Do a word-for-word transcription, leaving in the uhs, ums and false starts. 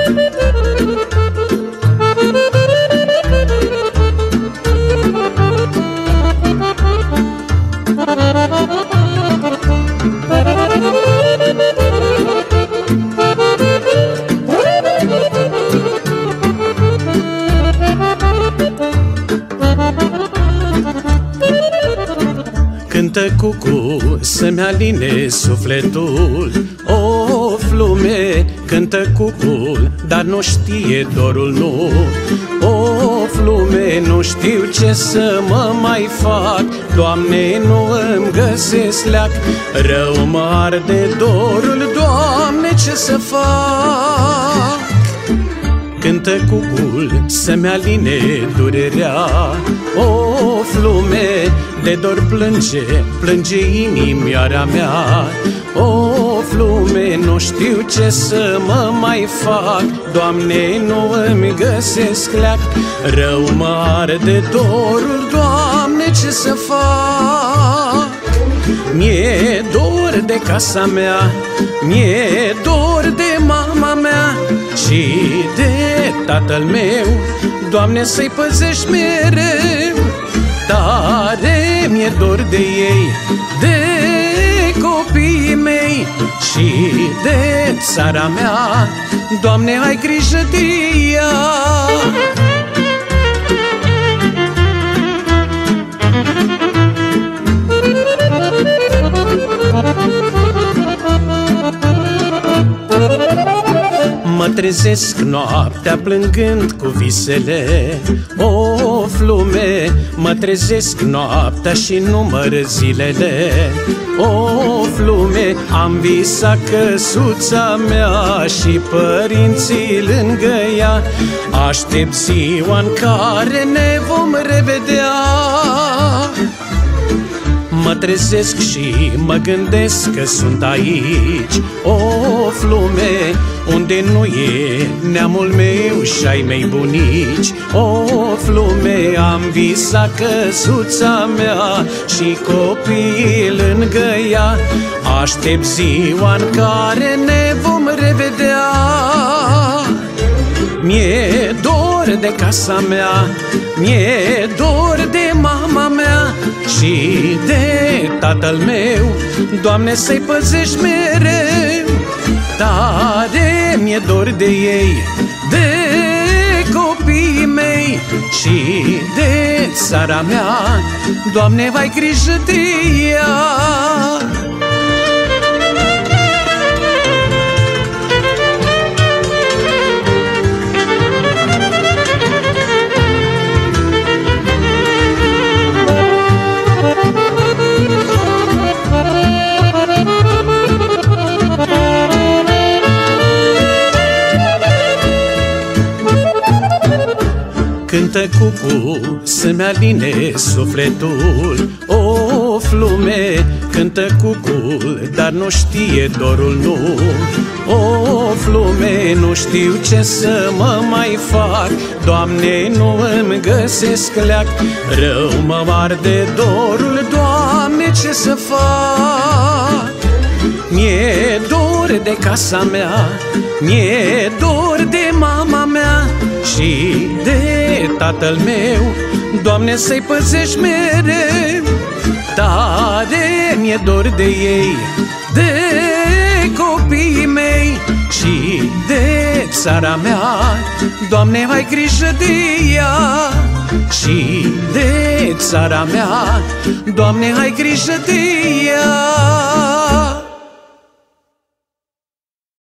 Cântă cucu să-mi aline sufletul, of lume, cântă cucul, dar nu știe dorul nu. Of lume, nu știu ce să mă mai fac, Doamne, nu îmi găsesc leac, rău mă arde dorul, Doamne, ce să fac? Cântă cucul să-mi aline durerea, of lume, de dor plânge, plânge inimioara mea. Of lume, nu știu ce să mă mai fac, Doamne, nu îmi găsesc leac, rău mă arde dorul, Doamne, ce să fac? Mi-e dor de casa mea, mi-e dor de mama mea și de tatăl meu, Doamne, să-i păzești mereu. Tare mi-e dor de ei, de copiii mei și de țara mea, Doamne, ai grijă de ea. Mă trezesc noaptea plângând cu visele, of lume, mă trezesc noaptea și număr zilele. Of lume, am visat căsuța mea și părinții lângă ea, aștept ziua în care ne vom revedea. Mă trezesc și mă gândesc că sunt aici, of lume, unde nu e neamul meu și ai mei bunici. Of lume, am visat căsuța mea și copiii lângă ea, aștept ziua în care ne vom revedea. Mi-e dor de casa mea, mi-e dor de mama mea și de tatăl meu, Doamne, să-i păzești mereu. Tare mi-e dor de ei, de copiii mei și de țara mea, Doamne, ai grijă de ea. Cântă cucu să-mi aline sufletul, of lume, cântă cucul, dar nu știe dorul nu. Of lume, nu știu ce să mă mai fac, Doamne, nu îmi găsesc leac, rău mă arde dorul, Doamne, ce să fac? Mi-e dor de casa mea, mi-e dor de mama mea și de tatăl meu, Doamne, să-i păzești mereu. Tare mi-e dor de ei, de copiii mei și de țara mea, Doamne, ai grijă de ea. Și de țara mea, Doamne, ai grijă de ea.